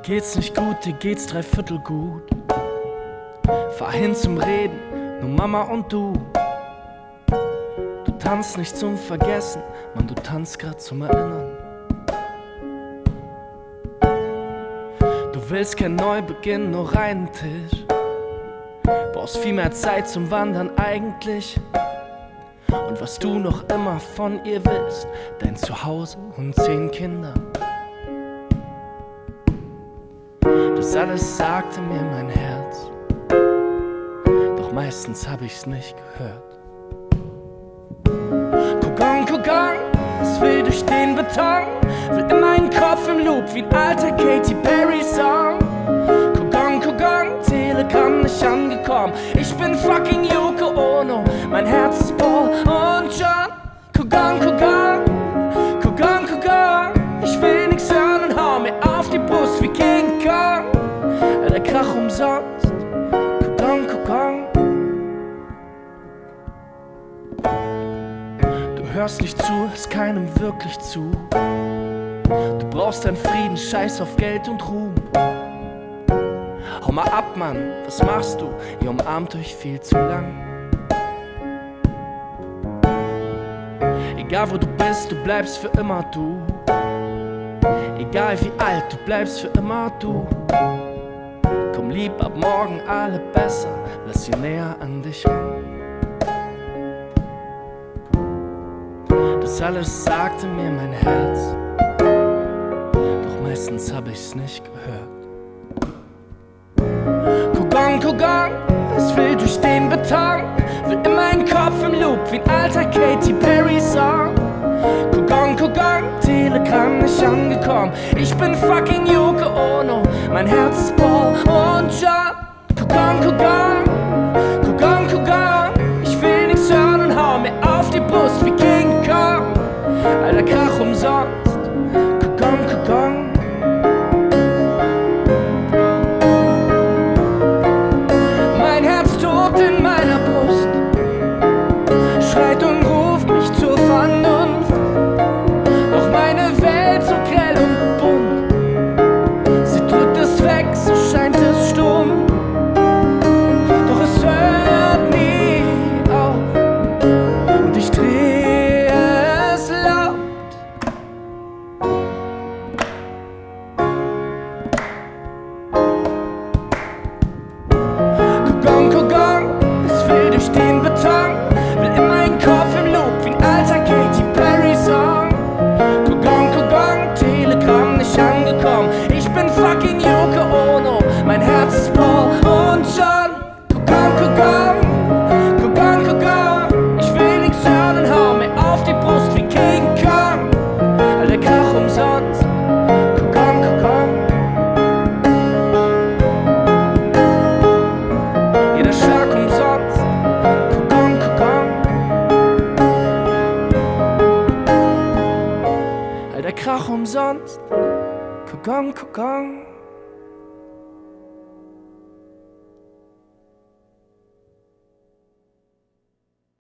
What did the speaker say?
geht's nicht gut, dir geht's dreiviertel gut. Fahr hin zum Reden, nur Mama und du. Du tanzt nicht zum Vergessen, Mann, du tanzt grad zum Erinnern. Du willst kein Neubeginn, nur reinen Tisch. Brauchst viel mehr Zeit zum Wandern eigentlich. Und was du noch immer von ihr willst, dein Zuhause und 10 Kinder. Das alles sagte mir mein Herz, doch meistens hab ich's nicht gehört. Kugang, Kugang, es will durch den Beton, will in meinen Kopf im Loop wie ein alter Katy Perry Song. Kugang, Kugang, Telegramm nicht angekommen, ich bin fucking Yoko Ono, mein Herz ist Paul und John. Kugang, Kugang, Kugang, Kugang, ich will nix hören und hau mir auf die Brust wie King Kong. Der Krach umsonst, Kugang, Kugang. Du hörst nicht zu, hörst keinem wirklich zu. Du brauchst deinen Frieden, scheiß auf Geld und Ruhm. Hau mal ab, Mann, was machst du? Ihr umarmt euch viel zu lang. Egal wo du bist, du bleibst für immer du. Egal wie alt, du bleibst für immer du. Komm lieb, ab morgen alle besser, lass sie näher an dich ran. Das alles sagte mir mein Herz, doch meistens hab ich's nicht gehört. Kugang, Kugang, es will durch den Beton, will in meinen Kopf im Loop wie ein alter Katy Perry Song. Kugang, Kugang, Telegramm nicht angekommen, ich bin fucking Yoko Ono, mein Herz ist Paul und John. Kugang, Kugang, Kugang, Kugang, ich will nix hören und hau mir auf die Brust wie King Kong. Alter Krach umsonst, Kugang, Kugang. Mein Herz tobt in meiner Brust, schreit und ruft mich zur Vernunft. Doch meine Welt so grell und bunt, sie drückt es weg, so scheint es stumm. Doch es hört nie auf und ich drehe es laut. Kugang, Kugang, es will durch den Beton, will in meinen Kopf im Loop wie ein alter Katy Perry Song. Kugang, Kugang, Telegramm nicht angekommen, ich bin fucking Yoko Ono, mein Herz ist Paul und John. Kugang, Kugang, Kugang, Kugang, ich will nix hören und hau mir auf die Brust wie King Kong. Alter Krach umsonst, Kugang, Kugang. Jeder Schlag umsonst, Kugang, Kugang. Alter Krach umsonst, Kugang, Kugang.